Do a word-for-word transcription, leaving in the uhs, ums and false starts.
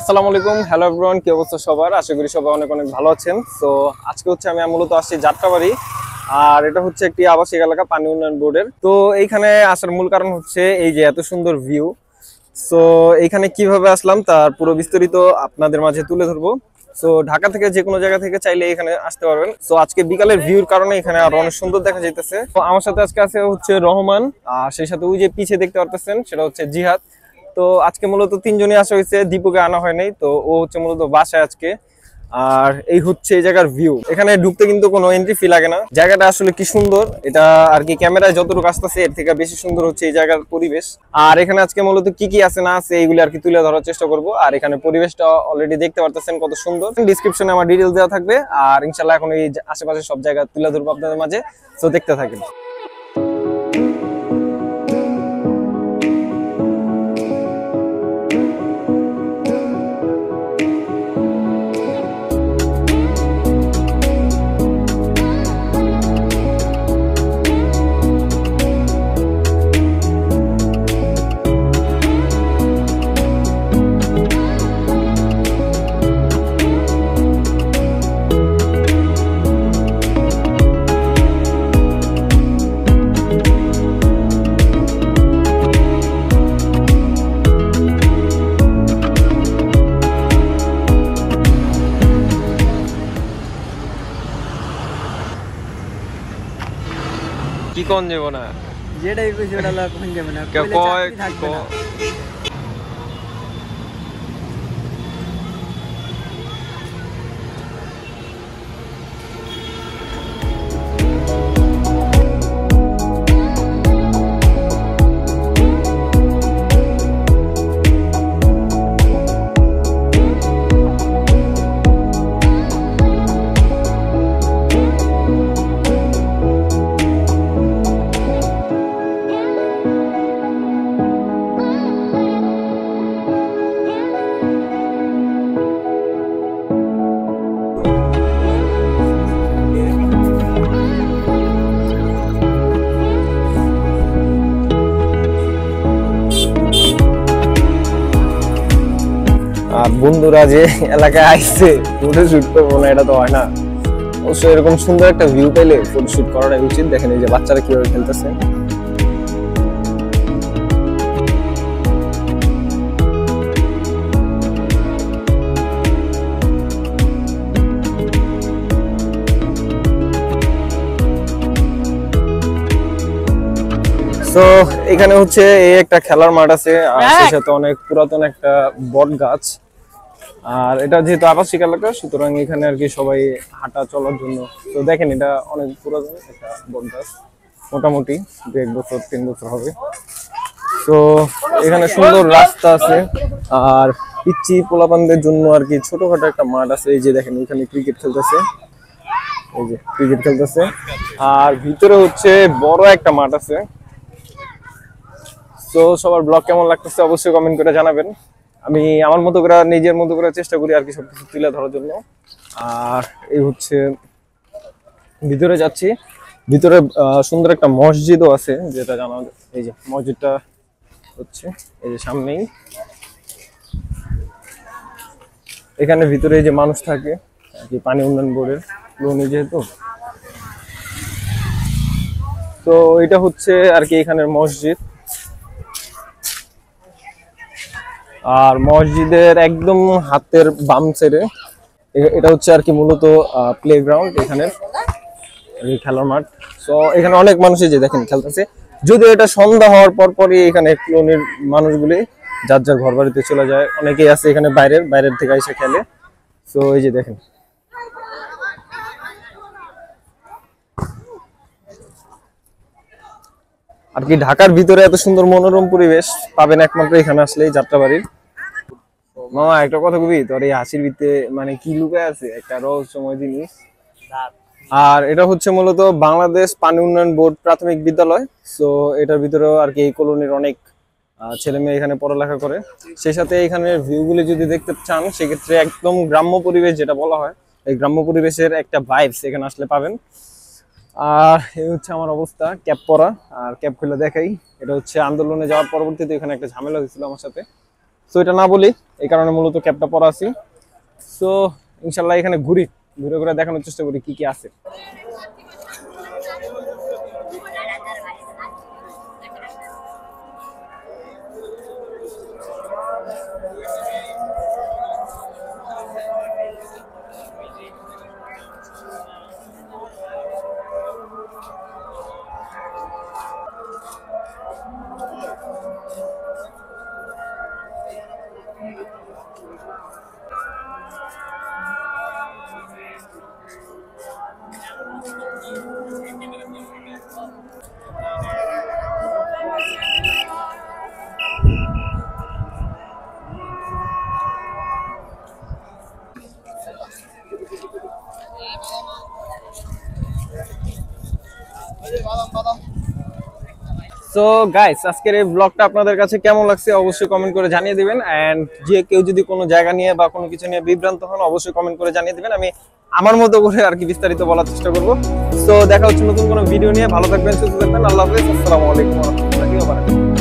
আসসালামু আলাইকুম, hello everyone, কি অবস্থা সবার? আশা করি সবাই অনেক অনেক ভালো আছেন। তো আজকে হচ্ছে আমি মূলত আসছি যাত্রাবাড়ি, আর এটা হচ্ছে একটি আবাসিক এলাকা পানি উন্নয়ন বোর্ডের। তো এইখানে আসার মূল কারণ হচ্ছে এই যে এত সুন্দর ভিউ। সো এইখানে কিভাবে আসলাম তার পুরো বিস্তারিত আপনাদের মাঝে তুলে ধরবো। সো ঢাকা থেকে যে কোনো জায়গা থেকে চাইলে এখানে আসতে পারবেন। সো আজকে বিকালের ভিউর কারণে এখানে আরো অনেক সুন্দর দেখা যাইতেছে। তো আমার সাথে আজকে আছে হচ্ছে রহমান, আর সেই সাথে ওই যে পিছে দেখতে পারতেছেন সেটা হচ্ছে জিহাদ। তো আজকে মূলত তিনজনই আসা হয়েছে, দীপুকে আনা হয় নাই। তো ও হচ্ছে মূলত বাসায় আজকে। আর এই হচ্ছে এই জায়গার ভিউ। এখানে ঢুকতে কিন্তু কোনো এন্ট্রি ফি লাগে না। জায়গাটা আসলে কি সুন্দর, এটা আর কি ক্যামেরায় যতটুকু আসতেছে এর থেকে বেশি সুন্দর হচ্ছে এই জায়গার পরিবেশ। আর এখানে আজকে মূলত কি কি আছে না আছে এইগুলি আর কি তুলে ধরার চেষ্টা করব। আর এখানে পরিবেশটা অলরেডি দেখতে পারতেছেন কত সুন্দর। ডিসক্রিপশনে আমার ডিটেইলস দেওয়া থাকবে, আর ইনশাআল্লাহ এখন এই আশেপাশে সব জায়গা তুলে ধরবো আপনাদের মাঝে। সো দেখতে থাকেন। কি কোন যাব না যেটাই কইছে ওটা লক হয়ে যাবে না, কে কয় থাকবে না। আর বন্ধুরা যে এলাকায় আইছে ফটোশুট করবো না, এটা তো হয় না। অবশ্যই এরকম সুন্দর একটা ভিউ পেলে ফটোশুট করাটাই উচিত। দেখেন এই যে বাচ্চারা কিভাবে খেলতেছে। তো এখানে হচ্ছে এই একটা খেলার মাঠ আছে, আর সেই সাথে অনেক পুরাতন একটা বট গাছ। আর এটা যেহেতু আবাসিক এলাকা, সুতরাং এখানে আর কি সবাই হাঁটা চলার জন্য। তো দেখেন এটা অনেক পুরাতন একটা বট গাছ, মোটামুটি দু এক বছর তিন বছর হবে। তো এখানে সুন্দর রাস্তা আছে, আর পিচ্চি পোলাপানদের জন্য আর কি ছোটখাটো একটা মাঠ আছে। এই যে দেখেন এখানে ক্রিকেট খেলতেছে, এই যে ক্রিকেট খেলতেছে। আর ভিতরে হচ্ছে বড় একটা মাঠ আছে। তো সবার ব্লগ কেমন লাগতেছে অবশ্যই কমেন্ট করে জানাবেন। আমি আমার মতো করে নিজের মতো করে চেষ্টা করি আর কি সবকিছু তুলে ধরার জন্য। আর এই হচ্ছে ভিতরে যাচ্ছি। ভিতরে সুন্দর একটা মসজিদও আছে, যেটা জানা। এই যে মসজিদটা হচ্ছে এই যে সামনেই। এখানে ভিতরে এই যে মানুষ থাকে আর কি, পানি উন্নয়ন বোর্ডের লোনে যেহেতু। তো এটা হচ্ছে আর কি এখানের মসজিদ। আর মসজিদের একদম হাতের বাম সাইডে এটা হচ্ছে আর কি মূলত প্লে গ্রাউন্ড, এখানে খেলার মাঠ। তো এখানে অনেক মানুষই যে দেখেন খেলতেছে। যদিও এটা সন্ধ্যা হওয়ার পর পরই এখানে ক্লোনের মানুষগুলি যার যার ঘর বাড়িতে চলে যায়। অনেকেই আছে এখানে বাইরের বাইরের থেকে এসে খেলে। তো এই যে দেখেন আর কি ঢাকার ভিতরে এত সুন্দর মনোরম পরিবেশ পাবেন একমাত্র এখানে আসলেই, যাত্রাবাড়ির। মামা একটা কথা কবি, তোর এই হাসির ভিতরে মানে কি লুকায় আছে একটা রহস্যময় জিনিস। আর এটা হচ্ছে মূলত বাংলাদেশ পানি উন্নয়ন বোর্ড প্রাথমিক বিদ্যালয়। সো এটার ভিতরে আর কি এই কলোনির অনেক ছেলে মেয়ে এখানে পড়ালেখা করে। সেই সাথে এখানে ভিউগুলি যদি দেখতে চান সেক্ষেত্রে একদম গ্রাম্য পরিবেশ যেটা বলা হয়, এই গ্রাম্য পরিবেশের একটা ভাইবস এখানে আসলে পাবেন। আর এই হচ্ছে আমার অবস্থা, ক্যাপ পরা। আর ক্যাপ খুলে দেখাই, এটা হচ্ছে আন্দোলনে যাওয়ার পরবর্তীতে এখানে একটা ঝামেলা হয়েছিল আমার সাথে। সো এটা না বলি, এই কারণে মূলত ক্যাপটা পরা আছি। সো ইনশাল্লাহ এখানে ঘুরি, ঘুরে ঘুরে দেখানোর চেষ্টা করি কি কি আছে। সো গাইস, আজকের এই ব্লগটা আপনাদের কাছে কেমন লাগছে অবশ্যই কমেন্ট করে জানিয়ে দিবেন। এন্ড যে কেউ যদি কোনো জায়গা নিয়ে বা কোনো কিছু নিয়ে বিভ্রান্ত হন অবশ্যই কমেন্ট করে জানিয়ে দিবেন, আমি আমার মতো করে আর কি বিস্তারিত বলার চেষ্টা করব। সো দেখা হচ্ছে নতুন কোনো ভিডিও নিয়ে। ভালো থাকবেন, সুস্থ থাকবেন। আল্লাহ হাফেজ, আসসালামু আলাইকুম ওয়া রাহমাতুল্লাহি ওয়া বারাকাতুহু।